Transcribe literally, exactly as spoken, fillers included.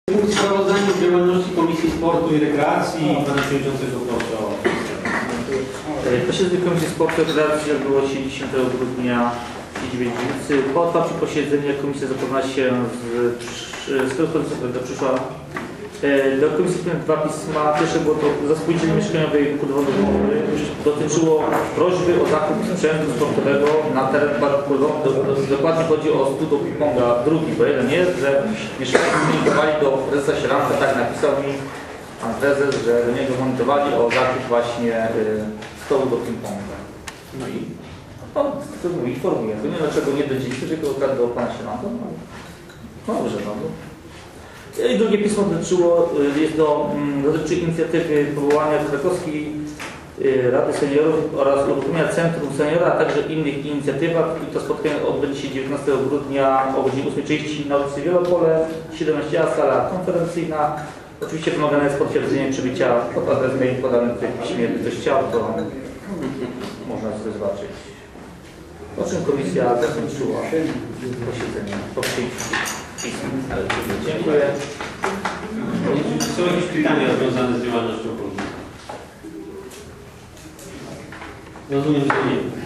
Punkt sprawozdania z działalności Komisji Sportu i Rekreacji. Pana Przewodniczącego proszę o... Posiedzenie Komisji Sportu i Rekreacji odbyło się dziesiątego grudnia w siedzibie Gliwicy. Po otwarciu posiedzenia komisja zapoznała się z, z korespondencją, która przyszła do komisji dwa pisma. Pierwsze było to za spółdzielni mieszkaniowej budowy umowy. Dotyczyło prośby o zakup sprzętu sportowego na teren parku pływowego. Dokładnie chodzi o studio ping-ponga drugi, bo jeden jest, że mieszkańcy komunikowali do prezesa Sielanka, tak napisał mi pan prezes, że do niego monitowali o zakup właśnie y, stołu do ping-ponga. No i on to mówi, informuje. Nie wiem dlaczego nie do dzieci, tylko do pana Sielanka. No dobrze, no. I drugie pismo dotyczyło, jest do, dotyczy inicjatywy powołania Krakowskiej Rady Seniorów oraz uruchomienia Centrum Seniora, a także innych inicjatywach. I to spotkanie odbędzie się dziewiętnastego grudnia o godzinie ósmej trzydzieści na ulicy Wielopole, siedemnaście A, sala konferencyjna. Oczywiście wymagane jest potwierdzenie przybycia pod adresem podany tutaj w piśmie. Gdyby ktoś chciał, to można sobie zobaczyć. O czym komisja zakończyła posiedzenie po przyjęciu. Dziękuję. Są jakieś pytania związane z działalnością komisji? Rozumiem, że nie.